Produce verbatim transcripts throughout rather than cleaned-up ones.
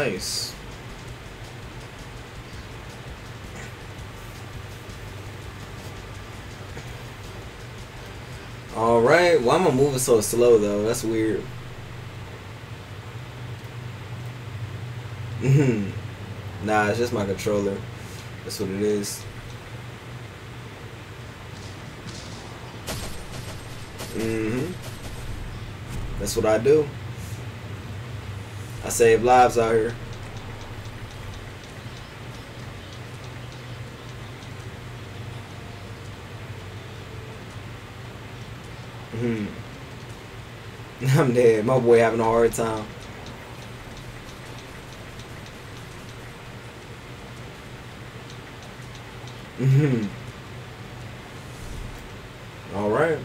Nice. Alright, why am I moving so slow though? That's weird. Nah, it's just my controller. That's what it is. Mm-hmm. That's what I do. I save lives out here. Hmm. I'm dead. My boy having a hard time. Hmm. All right.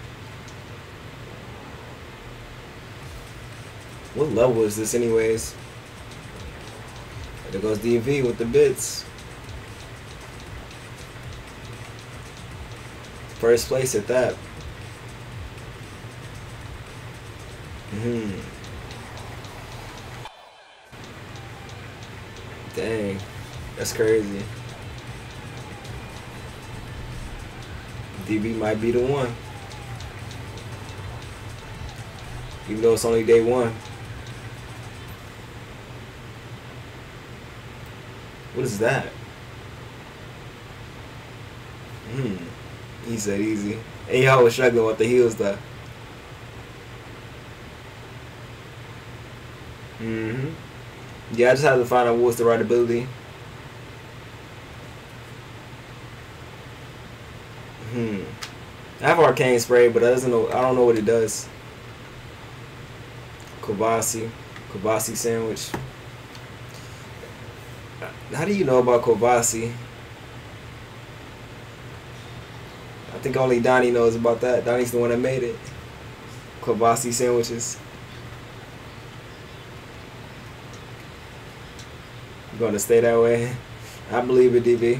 What level is this, anyways? There goes D V with the bits. First place at that. Hmm. Dang, that's crazy. D B might be the one, even though it's only day one. What is that? Hmm. He said easy. Hey, y'all was struggling with the heels though. Mm-hmm. Yeah, I just had to find out what's the right ability. Hmm. I have arcane spray, but I doesn't know. I don't know what it does. Kobasi, Kobasi sandwich. How do you know about Kobasi? I think only Donnie knows about that. Donnie's the one that made it. Kobasi sandwiches. You gonna stay that way? I believe it, D B.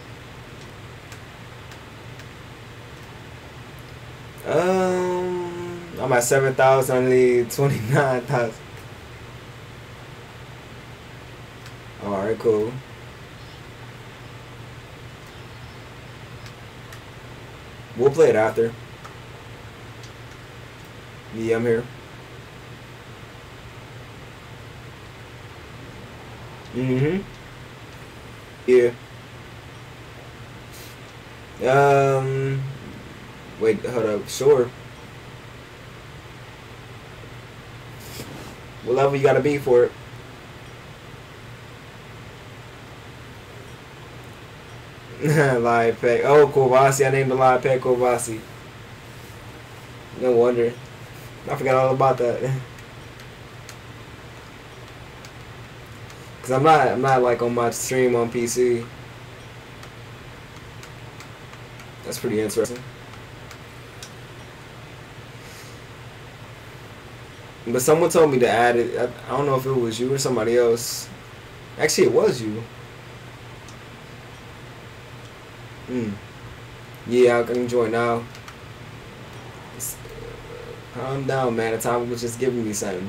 Um, I'm at seven thousand. I need twenty-nine thousand. Alright, cool. We'll play it after. Yeah, I'm here. Mm-hmm. Yeah. Um. Wait, hold up. Sure. What level you gotta be for it? Live pet. Oh, Kobasi. I named the live pet Kobasi. No wonder. I forgot all about that. Cause I'm not, I'm not like on my stream on P C. That's pretty interesting. But someone told me to add it. I, I don't know if it was you or somebody else. Actually, it was you. Hmm. Yeah, I can join now. It's, uh, calm down, man. The time was just giving me something.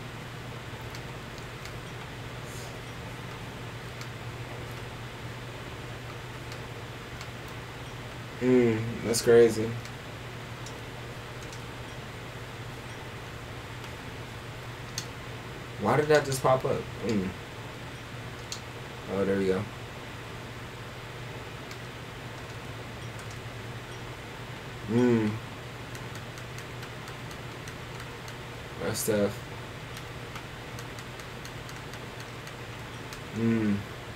Hmm. That's crazy. Why did that just pop up? Mm. Oh, there we go. Hmm. That's tough. Hmm.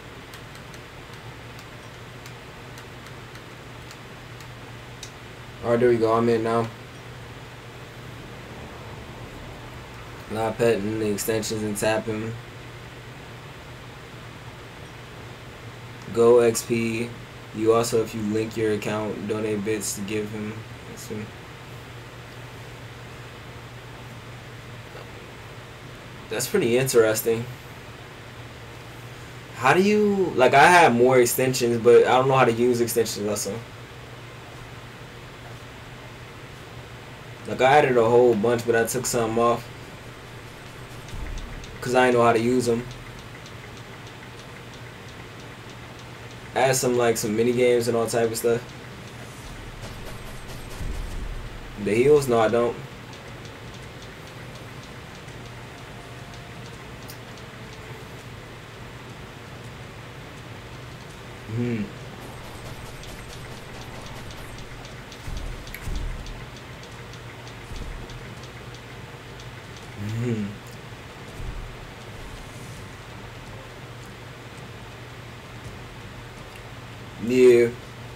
Alright, there we go. I'm in now. Not petting the extensions and tapping. Go X P. You also, if you link your account, donate bits to give him. That's pretty interesting. How do you, like, I have more extensions, but I don't know how to use extensions also. Like, I added a whole bunch, but I took some off because I didn't know how to use them. add some like some mini games and all type of stuff. The heels? No, I don't. Hmm. Hmm. Yeah.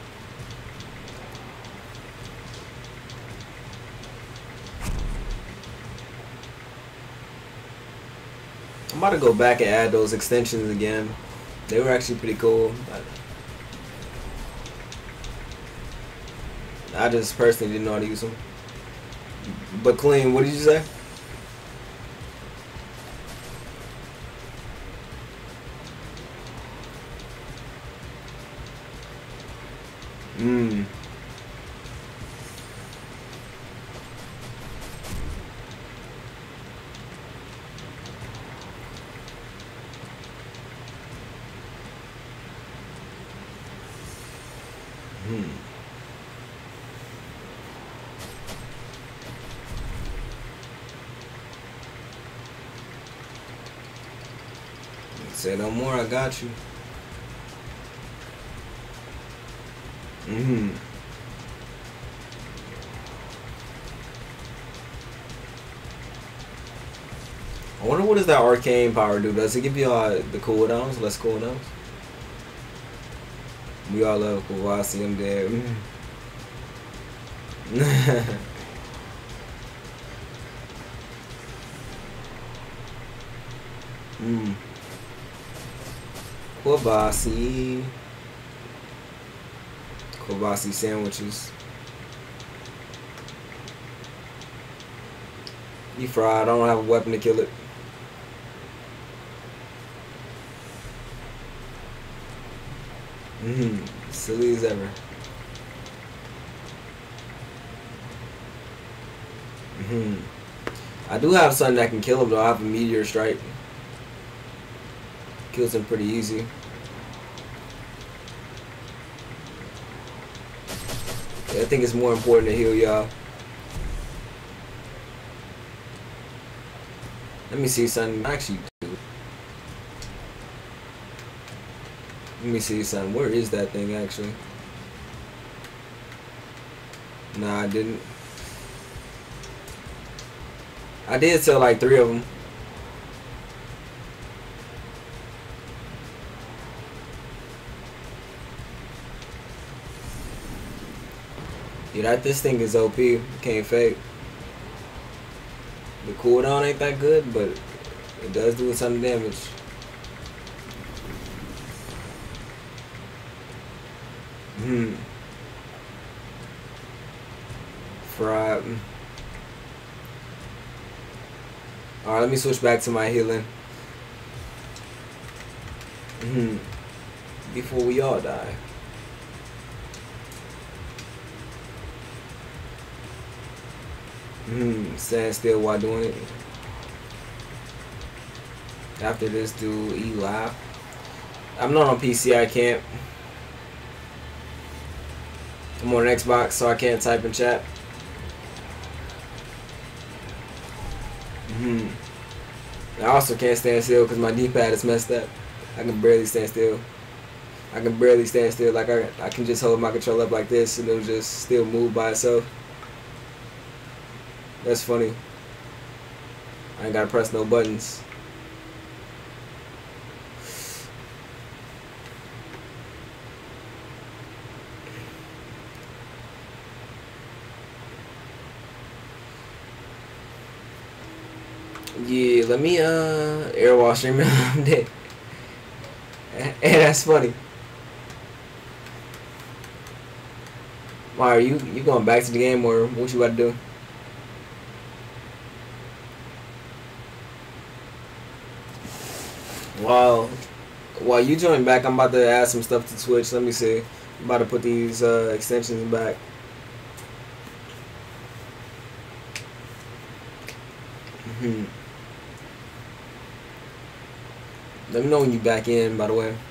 I'm about to go back and add those extensions again. They were actually pretty cool. I just personally didn't know how to use them. But clean, what did you say? Mmm. Hmm. Say no more, I got you. Mm-hmm. I wonder what does that arcane power do? Does it give you uh, the cooldowns, less cooldowns? We all love Kawasi, I'm dead. mm. Kawasi. Kawasi sandwiches. You fried, I don't have a weapon to kill it. Mm-hmm. Silly as ever. Mm-hmm. I do have something that can kill him though. I have a meteor strike. Kills him pretty easy. Yeah, I think it's more important to heal y'all. Let me see something. Actually, do. Let me see something. Where is that thing actually? Nah, I didn't. I did sell like three of them. Yeah, that this thing is O P. Can't fake. The cooldown ain't that good, but it does do some damage. Hmm. Fried. Alright, let me switch back to my healing. Hmm. Before we all die. Hmm. Stand still while doing it. After this, do E live. I'm not on P C, I can't. I'm on Xbox, so I can't type in chat. Hmm. I also can't stand still because my D-pad is messed up. I can barely stand still. I can barely stand still. Like I, I can just hold my controller up like this and it'll just still move by itself. That's funny. I ain't gotta press no buttons. Yeah, let me uh air wash him. I'm dead. And that's funny. Why are you you going back to the game or what you about to do? While while you join back, I'm about to add some stuff to Twitch. Let me see. I'm about to put these uh, extensions back. Mm-hmm. Let me know when you back in, by the way.